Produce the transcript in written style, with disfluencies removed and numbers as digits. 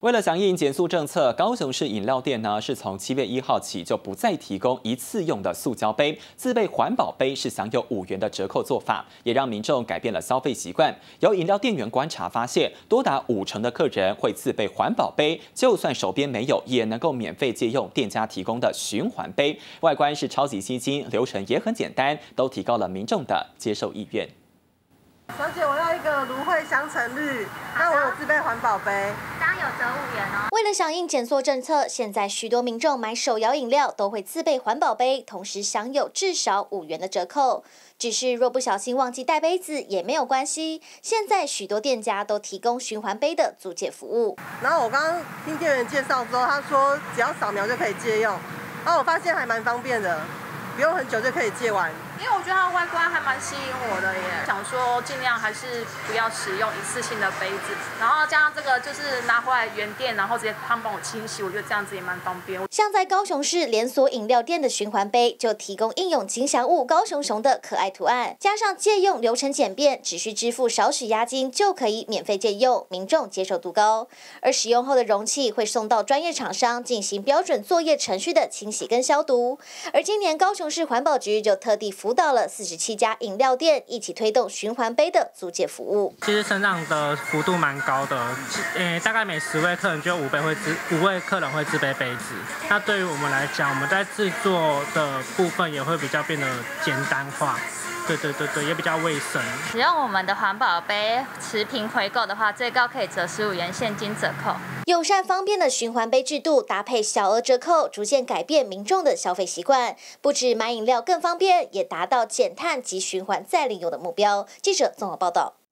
为了响应减塑政策，高雄市饮料店呢是从7月1号起就不再提供一次用的塑胶杯，自备环保杯是享有5元的折扣做法，也让民众改变了消费习惯。有饮料店员观察发现，多达50%的客人会自备环保杯，就算手边没有，也能够免费借用店家提供的循环杯。外观是超级吸睛，流程也很简单，都提高了民众的接受意愿。 小姐，我要一个芦荟香橙绿，那我有自备环保杯， 这样有折5元哦。 为了响应减塑政策，现在许多民众买手摇饮料都会自备环保杯，同时享有至少5元的折扣。只是若不小心忘记带杯子也没有关系，现在许多店家都提供循环杯的租借服务。 然后我刚刚听店员介绍之后，他说只要扫描就可以借用，然后我发现还蛮方便的，不用很久就可以借完。 因为我觉得它的外观还蛮吸引我的耶，想说尽量还是不要使用一次性的杯子，然后加上这个就是拿回来原店，然后直接他们帮我清洗，我觉得这样子也蛮方便。 像在高雄市连锁饮料店的循环杯，就提供印有吉祥物高雄熊的可爱图案，加上借用流程简便，只需支付少许押金就可以免费借用，民众接受度高。而使用后的容器会送到专业厂商进行标准作业程序的清洗跟消毒。而今年高雄市环保局就特地辅导了47家饮料店，一起推动循环杯的租借服务。 其实成长的幅度蛮高的，大概每10位客人就有5位客人会自备杯子。那对于我们来讲，我们在制作的部分也会比较变得简单化。 对，也比较卫生。 使用我们的环保杯持瓶回购的话，最高可以折15元现金折扣。 友善方便的循环杯制度，搭配小额折扣，逐渐改变民众的消费习惯。不止买饮料更方便，也达到减碳及循环再利用的目标。记者综合报道。